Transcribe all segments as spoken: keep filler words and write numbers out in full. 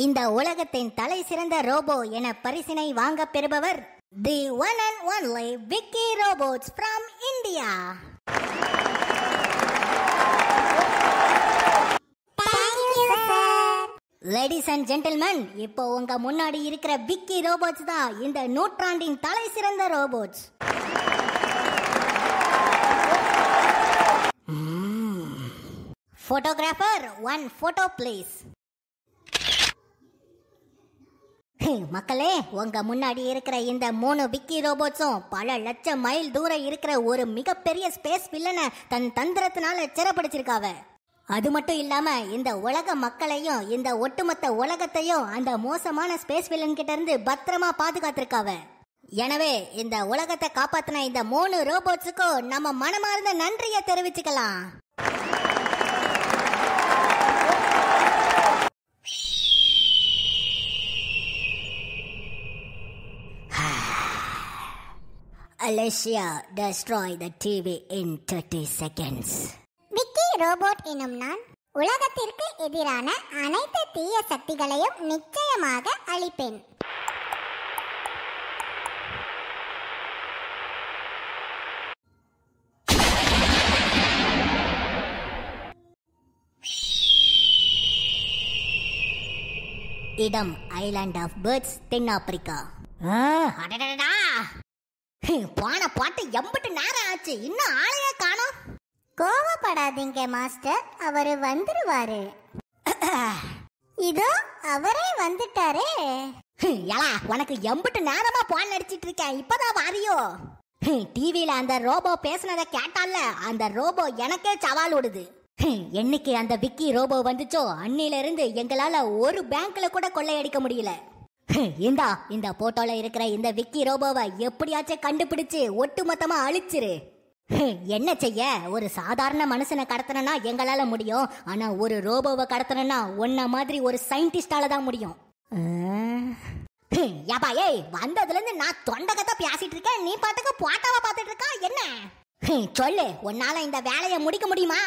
இந்த உலகத்தின் தலை சிறந்த ரோபோ என பரிசினை வாங்க பெறுபவர் the one and only Vicky robots from India. Ladies and gentleman, இப்போ உங்க முன்னாடி இருக்கிற விக்கி ரோபோட்ஸ் தான் இந்த நூற்றாண்டின் தலை சிறந்த robots. Photographer one photo please. மக்களே, உங்க முன்னாடி இருக்கிற இந்த மூணு விக்கி ரோபோட்ஸும் பல லட்சம் மைல் தூரம் இருக்கிற ஒரு மிகப்பெரிய ஸ்பேஸ் வில்லனை தன் தந்திரத்தினால சிறப்பிடிச்சிருக்காவ. அது மட்டும் இல்லாம இந்த உலக மக்களையும் இந்த ஒட்டுமொத்த உலகத்தையும் அந்த மோசமான ஸ்பேஸ் வில்லன் கிட்ட இருந்து பத்திரமா பாதுகாத்திருக்காவ. எனவே இந்த உலகத்தை காப்பாத்தின இந்த மூணு ரோபோட்ஸுக்கும் நம்ம மனமார்ந்த நன்றியை தெரிவிச்சுக்கலாம். Alicia, destroy the T V in thirty seconds. Vicky robot எனும் நான் உலகத்திற்கு எதிரான அனைத்து தீய சக்திகளையும் நிச்சயமாக அழிப்பேன். இடம் ஐலாண்ட் ஆஃப் பேர்ட்ஸ், தென்னாப்பிரிக்கா. போன பாட்டு எம்பிட்டு நேரம் ஆச்சு, இன்னும் ஆளையே காணோம். கோவப்படாதீங்க மாஸ்டர், அவரு வந்துருவாரு. இதோ அவரே வந்துட்டாரே. ஏலா, உனக்கு எம்பிட்டு நேரமா போன் அடிச்சிட்டு இருக்கேன், இப்பதான் வாரியோ? டிவில அந்த ரோபோ பேசுனதை கேட்டால அந்த ரோபோ எனக்கே சவால் விடுது. என்னைக்கு அந்த விக்கி ரோபோ வந்துச்சோ அன்னில இருந்து எங்களால ஒரு பேங்க்ல கூட கொள்ளையடிக்க முடியல. இந்தா, இந்த போட்டோல இருக்கிற இந்த விக்கி ரோபோவை எப்படியாச்சும் கண்டுபிடிச்சு ஒட்டுமொத்தமா அழிச்சிரு. என்ன செய்ய, ஒரு சாதாரண மனுஷனை கடத்தனா எங்களால முடியும், ஆனா ஒரு ரோபோவை கடத்தனா உன்ன மாதிரி ஒரு சயின்டிஸ்டால தான் முடியும். ஏப்பா, ஏய், வந்ததுல இருந்து நான் தொண்டகத்தை பேசிட்டு இருக்கேன், நீ பாட்டுக்கு போட்டோவை பார்த்துட்டு இருக்கா என்ன? சொல்லு, உன்னால இந்த வேலையை முடிக்க முடியுமா?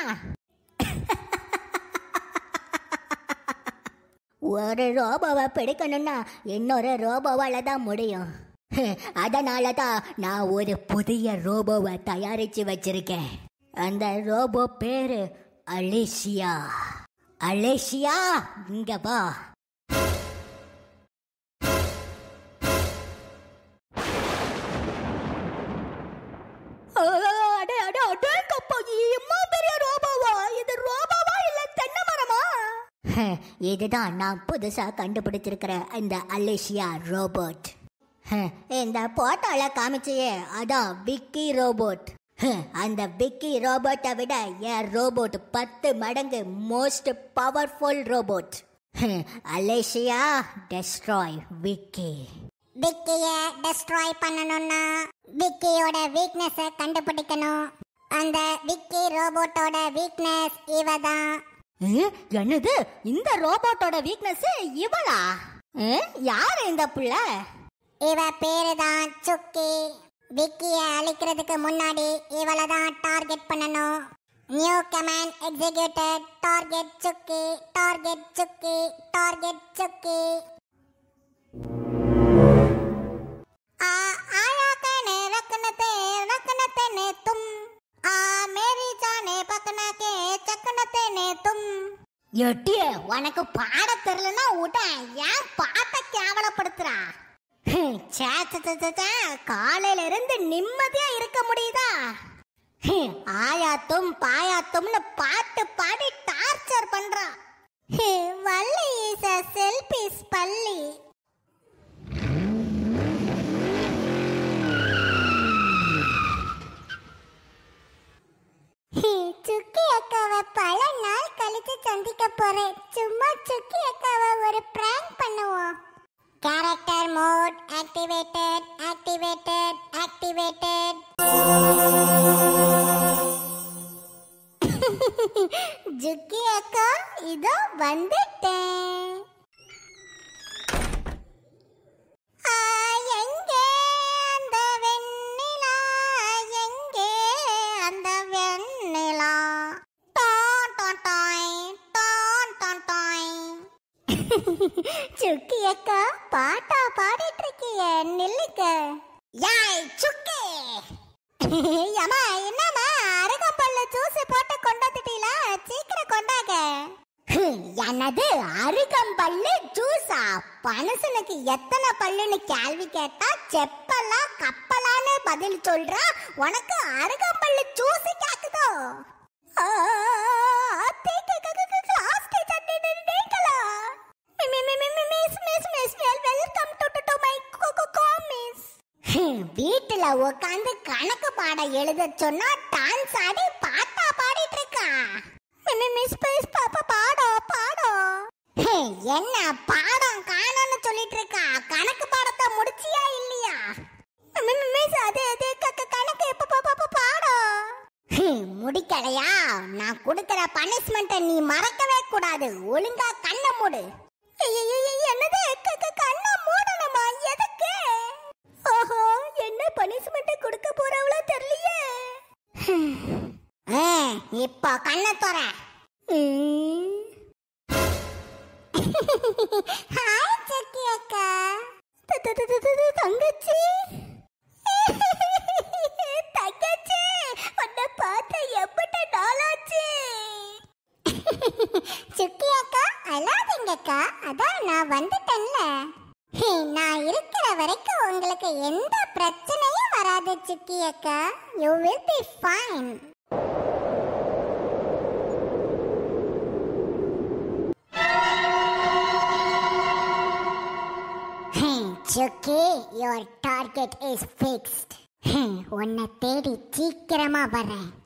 ஒரு ரோபோவை பிடிக்கணும்னா இன்னொரு ரோபோவால தான் முடியும். அதனால தான் நான் ஒரு புதிய ரோபோவை தயாரிச்சு வச்சிருக்கேன். அந்த ரோபோ பேரு அலிஷியா. அலிஷியா, இங்க வா. இதுதான் நான் புதுசா கண்டுபிடிச்சிருக்கிற இந்த அலிஷியா ரோபோட். இந்த போட்டோல காமிச்சியே, அதான் விக்கி ரோபோட். அந்த விக்கி ரோபோட்டை விட என் ரோபோட் பத்து மடங்கு most powerful robot. Alicia, destroy Vicky. விக்கிய டெஸ்ட்ராய் பண்ணணும்னா விக்கியோட வீக்னஸ் கண்டுபிடிக்கணும். அந்த விக்கி ரோபோட்டோட வீக்னஸ் இவதான். என்னது, இந்த ரோபோட்டோட வீக்னஸ் இவளா? யாரு இந்த புள்ள? இவ பேரு தான் சுக்கி. விக்கிய அழிக்கிறதுக்கு முன்னாடி இவளை தான் டார்கெட் பண்ணணும். New command executed. Target Sukki, target Sukki, target Sukki. आ आया कहने रखने ते रखने ते ने तुम आ मेरी जाने पकना के चकने ते ने तुम. எட்டியே, உனக்கு பாட தெரியலன்னா உட ஏன் பாட்டை கேவலப்படுத்துறா? காலையில இருந்து நிம்மதியா இருக்க முடியுதா? ஆயாத்தும் பாயாத்தும்னு பாட்டு பாடி டார்ச்சர் பண்றா. வள்ளி இஸ் a selfish பள்ளி. சுக்கி அக்காவை பல நாள் கழிச்சு சந்திக்க போறேன். சும்மா சுக்கி அக்காவை ஒரு பிராங்க் பண்ணுவோம். Character mode activated, activated, activated. Sukki அக்கா, இதோ வந்துட்டேன். எங்கே அந்த வெண்ணிலா, எங்கே அந்த வெண்ணிலா? டான் டான் டாய், டான் டான் டாய். சுக்கி அக்கா பாட்டா பாடிட்டு இருக்கிய நில்லுக்க. யாய் சுக்கி ஏமா என்னமா அருகம்பல்ல ஜூஸ் போட்டு கொண்டாந்துட்டீல, சீக்கிரம் கொண்டாங்க. என்னது அருகம்பல்லு ஜூஸா? பனசனுக்கு எத்தனை பல்லுன்னு கேள்வி கேட்டா செப்பலா கப்பலான்னு பதில் சொல்றா. உனக்கு அருகம்பல்லு ஜூஸ் கேக்குதோ? வீட்டுல உட்காந்து கணக்கு பாட எழுத சொன்னா டான்ஸ் ஆடி பாட்டா பாடிட்டு இருக்கா. பாடம் பாடம் என்ன பாடம் காணோன்னு சொல்லிட்டு இருக்கா? கணக்கு பாடத்தை முடிச்சியா இல்லையா? கணக்கு எப்ப பாடம் முடிக்கலையா? நான் கொடுக்கிற பனிஷ்மெண்ட்டை நீ மறக்கவே கூடாது. ஒழுங்கா கண்ணை மூடு. என்னது கண்ணை மூடணுமா? எதுக்கு? ஓஹோ, என்ன பனிஷ்மெண்ட் கொடுக்க போறவளோ தெரியலையே. இப்போ கண்ணை தோற. ஹாய் சுக்கி அக்கா. தங்கச்சி தங்கச்சி உன்னை பார்த்த எப்பட்ட நாளாச்சு. சுக்கி அக்கா அழாதீங்கக்கா, அதான் நான் வந்துட்டேன்ல. நான் இருக்கிற வரைக்கும் உங்களுக்கு எந்த பிரச்சனையும் வராது சுக்கி அக்கா. You will be fine. Sukki, your target is fixed. உன்னை தேடி சீக்கிரமா வரேன்.